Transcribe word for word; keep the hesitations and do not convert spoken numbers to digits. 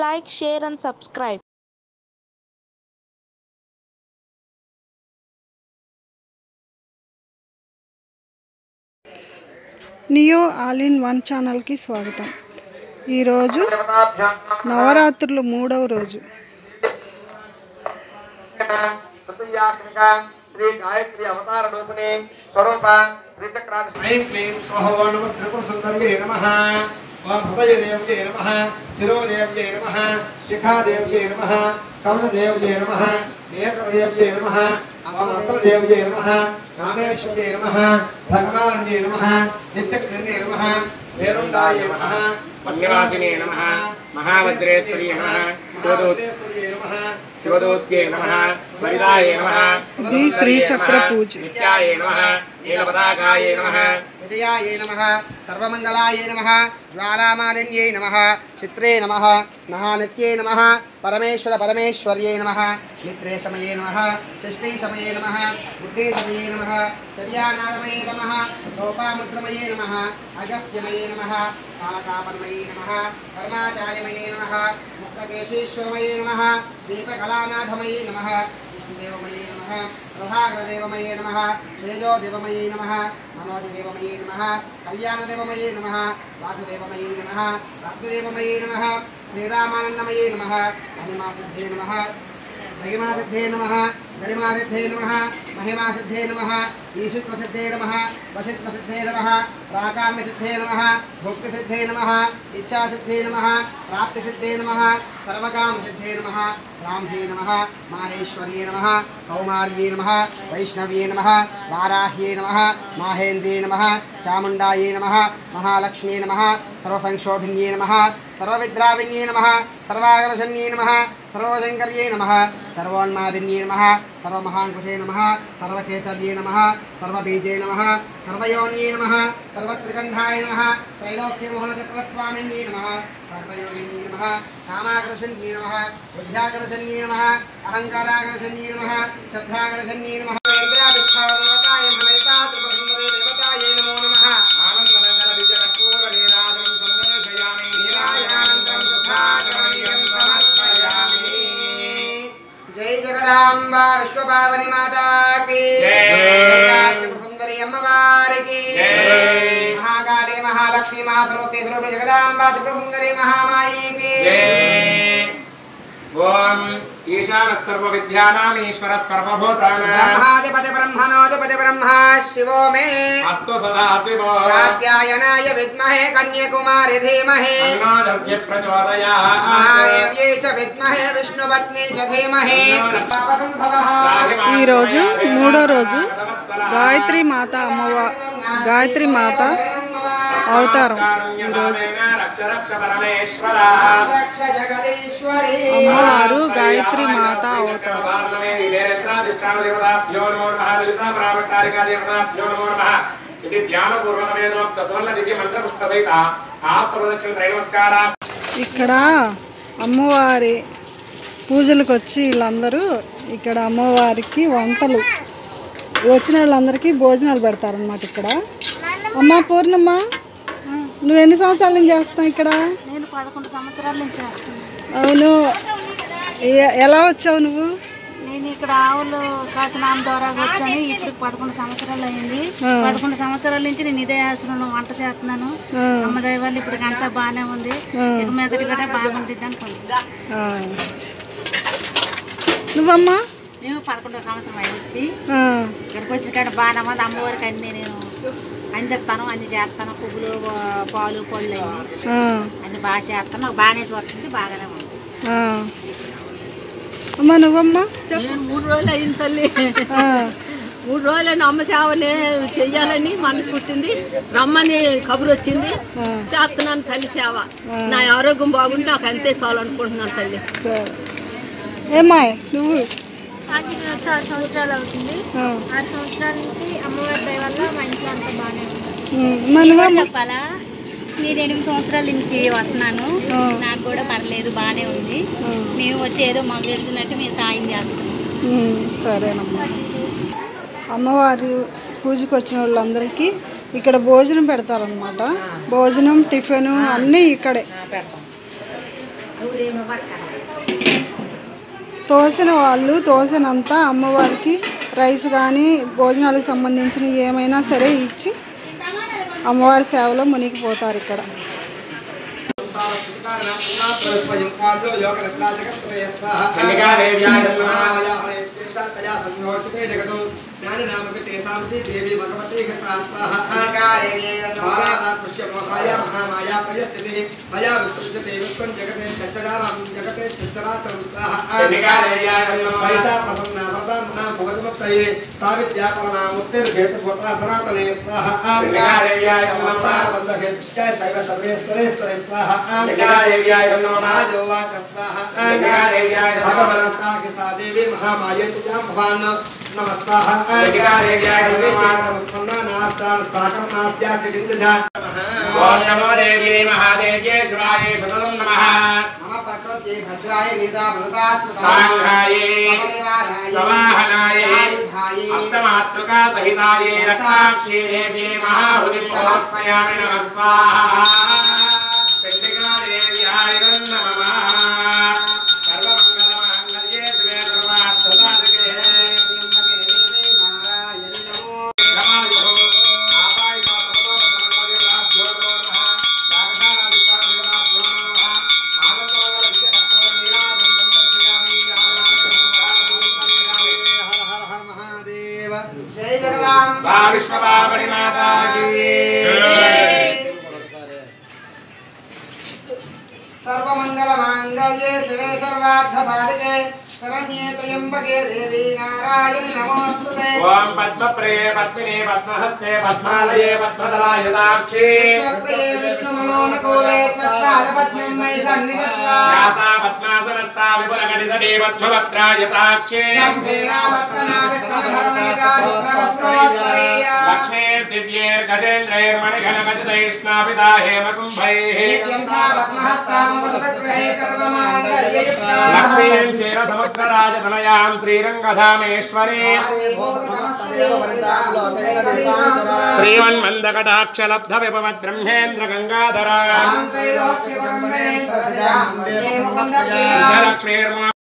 like, share and subscribe. Neo all in one ఛానల్కి స్వాగతం. ఈరోజు నవరాత్రులు మూడవ రోజు. శ్రీ గాయత్రి అవతార రూపిణి స్వరూప శ్రీచక్రాది క్లీం స్వహో నమః త్రిపుర సుందర్యై నమః. ఓం హృదయ దేవ్యై నమః, శిరో దేవ్యై నమః, శిఖా దేవ్యై నమః, కమల దేవ్యై నమః, నేత్ర దేవ్యై నమః, ఓం అస్త్ర దేవ్యై నమః, కామేశ్వర్యై నమః, భగవాన్యై నమః, నిత్యకృణ్యై నమః, వేరుండాయ నమః, పద్మవాసినే నమః, మహావజ్రేశ్వరీ నమః, శివదూతేశ్వర్యై నమః, శివదూత్యై నమః, స్వరిదాయ నమః, ఇది శ్రీ చక్ర పూజ. నిత్యాయ నమః, నీలపతాకాయ నమః, విజయాయ నమః, సర్వమంగళాయ నమః, జ్వాలామాలిన్యై నమః, చిత్రే నమః, మహానిత్యై నమః, పరమేశ్వర పరమేశ్వర్యై నమః, మిత్రే సమయే నమః, షష్ఠీ సమయే నమః, బుద్ధే సమయే నమః, చర్యానాదమయే నమః, లోపాముద్రమయే నమః, అగస్త్యమయే నమః, కాలకాపన్మయే నమః, కర్మాచార్యమయే నమః, ముక్తకేశేశ్వరమయే నమః, దీపకళానాథమయే నమః, విష్ణుదేవమయే నమః, ప్రభాకరదేవమయే నమః, తేజోదేవమయే నమః, మనోజదేవమయే నమః, కళ్యాణదేవమయే నమః, వాసుదేవమయే నమః, రత్నదేవమయే నమః, శ్రీరామానందమయే నమః, మహిమాసిద్ధే నమః, మహిమాసిద్ధే నమః, గరిమాసిద్ధే నమః, మహిమాసిద్ధే నమః, ఈశుత్వసిద్ధే నమః, వశిత్వసిద్ధే నమః, ప్రాకామ్యసిద్ధే నమః, భుక్తిసిద్ధే నమః, ఇచ్ఛాసిద్ధే నమః, ప్రాప్తిసిద్ధే నమః, సర్వకామసిద్ధే నమః, రాంభే నమః, మాహేశ్వర్యే నమః, కౌమార్యే నమః, వైష్ణవ్యే నమః, వారాహ్యే నమః, మాహేంద్రే నమః, చాముండాయే నమః, మహాలక్ష్మ్యే నమః, సర్వసంక్షోభిన్యే నమః, సర్వవిద్రావిన్యే నమః, సర్వాకర్షణ్యే నమః, సర్వశంకర్యే నమః, సర్వోన్మాదిన్యే నమః, సర్వమహాంకుశే నమః, సర్వకేచర్యే నమః, సర్వబీజే నమః, సర్వయోన్యే నమః, సర్వత్రికంఠాయ నమః, త్రైలోక్యమోహనచక్రస్వామిన్యే నమః, సర్వయోనిన్యే నమః, కామాకర్షణ్యే నమః, బుద్ధ్యాకర్షణ్యే నమః, అహంకారాకర్షణ్యే నమః, శబ్దాకర్షణ్యే నమః, దేవతాయ మలయితా త్రిపురసుందరీ దేవతాయే నమో నమః. ఆనందమంగళ విజయకర్పూర నీరాజనం సందర్శయామి, నీరాజనానందం శుద్ధాచరణీయం సమర్పయామి. జై జగదాంబ విశ్వపావని మాతా కీ జై, త్రిపురసుందరి అమ్మవారికి జై, మహాకాళీ మహాలక్ష్మి మహాసరస్వతి స్వరూపిణి జగదాంబ త్రిపురసుందరి మహామాయికి జై. ఓం ఈశాన సర్వ విద్యానాం ఈశ్వర సర్వభూతానాం బ్రహ్మాధిపతి బ్రహ్మణోధిపతి బ్రహ్మ శివో మే అస్తు సదాశివో కాత్యాయనాయ విద్మహే కన్యాకుమారి ధీమహి తన్నో దుర్గే ప్రచోదయాత్. మహాదేవ్యై చ విద్మహే విష్ణుపత్ని చ ధీమహి ఈరోజు మూడో రోజు గాయత్రి మాత అమ్మవారి గాయత్రి మాత అవతారం. ఈరోజు అమ్మవారు గాయత్రి మాత అవతారం. ఇక్కడ అమ్మవారి పూజలకు వచ్చి వీళ్ళందరూ ఇక్కడ అమ్మవారికి వంటలు వచ్చిన వాళ్ళందరికీ భోజనాలు పెడతారనమాట. ఇక్కడ అమ్మ పూర్ణమ్మ, నువ్వు ఎన్ని సంవత్సరాల నుంచి చేస్తావు ఇక్కడ? నేను పదకొండు సంవత్సరాల నుంచి చేస్తున్నాను. అవును, ఎ- ఎలా వచ్చావు నువ్వు? నేను ఇక్కడ ఆవులు కాసిన ద్వారా వచ్చాను. ఇప్పుడు పదకొండు సంవత్సరాలు అయింది. పదకొండు సంవత్సరాల నుంచి నేను ఇదే ఆశ్రమంలో వంట చేస్తున్నాను. అమ్మ దయ వల్ల ఇప్పుడు అంతా బాగానే ఉంది. ఇక మీదటి కూడా బాగుంటుంది అనుకుంటున్నాను. ఆ. నువ్వమ్మా? మేము పదకొండో సంవత్సరం అయి వచ్చి ఆ. ఇక్కడికి వచ్చిన కాడ బాగానే ఉంది. అమ్మవారికి అన్ని నేను అందిస్తాను, అన్ని చేస్తాను. పువ్వులు పాలు పళ్ళు అన్ని ఆ. అన్ని బాగా చేస్తాను. నాకు బాగానే చూస్తుంది, బాగానే ఉంది. ఆ. అమ్మా నువ్వమ్మా? నేను మూడు రోజులు అయిన తల్లి. ఆ. మూడు రోజులైన అమ్మ సేవని చెయ్యాలని మనసు పుట్టింది. రమ్మని కబురు వచ్చింది, చేస్తున్నాను తల్లి సేవ. నా ఆరోగ్యం బాగుంటే నాకు అంతే చాలు అనుకుంటున్నాను తల్లి. సరే. ఏమాయ్ నువ్వు? నాకు ఇక్కడ వచ్చి ఆరు సంవత్సరాలు అవుతుంది. ఆరు సంవత్సరాల నుంచి అమ్మవారి దయ వల్ల మా ఇంట్లో అంతా బాగానే ఉంది. మా నువ్వమ్మా? చెప్పాలా, నేను ఎనిమిది సంవత్సరాల నుంచి వస్తున్నాను. నాకు కూడా పర్లేదు, బాగానే ఉంది. మేము వచ్చి ఏదో మాకు వెళ్తున్నట్టు మేము సాయం చేస్తున్నాం. సరేనమ్మా. అమ్మవారి పూజకు వచ్చిన వాళ్ళందరికీ ఇక్కడ భోజనం పెడతారనమాట. భోజనం టిఫిన్ అన్నీ ఇక్కడే. తోసిన వాళ్ళు తోసినంత అమ్మవారికి రైస్ కానీ భోజనాలకు సంబంధించిన ఏమైనా సరే ఇచ్చి అమ్మవారి సేవలో మునిగిపోతారు ఇక్కడ. देवी भगवती महामाया प्रयच्छति मया विस्तृज्यते विश्वं जगते चचरारं जगते चचराचरं स्वाहा सहिता प्रसन्ना वरदां भगवद्मुक्तये साविद्यापरना मुक्तिर्हेतुभूता सनातने स्वाहा संसारबन्धहेतुश्च सैव सर्वेश्वरेश्वरे स्वाहा राजोवाच स्वाहा भगवन्ता के सा देवी महामाये तुजां भवान् नमस्कार ओम नमो देवी महादेव्ये शिवाय शततं नमः नमः प्रकृते भद्राय वेदा वरदात्म सांघाय समाहनाय अष्टमातृका सहिताय रक्ताक्षी देवी महाहुतिं नमस्मयामि नमः स्वाहा चंडिका देव्याय नमः सर्वमंगलमांगल्ये शिवे सर्वार्थसाधके विश्वपावनी माता की सर्वमंगलमांगल्ये शिवे सर्वार्थसाधके शरण्ये त्र्यंबके देवी नारायणि नमोस्तुते ओम पद्मप्रिये पद्मिने पद्महस्ते पद्मालये पद्मदलायताक्षी विश्वप्रिये विष्णुमनोनुकूले त्वत्पादपद्मं मयि सन्निधत्वा व्यासा पद्मासनस्था विपुलकटितटे पद्मवक्त्रायताक्षी लक्ष्मी दिव्यैर् गजेन्द्रैर्मणिघनखचितैः हेमकुम्भैः लक्ष्मीं चेरसमुद्रराजतनयां श्रीरङ्गधामेश्वरी श्रीमन्मन्दकटाक्षलब्धविपवद्ब्रह्मेन्द्र गङ्गाधरा लक्ष्मीर्मा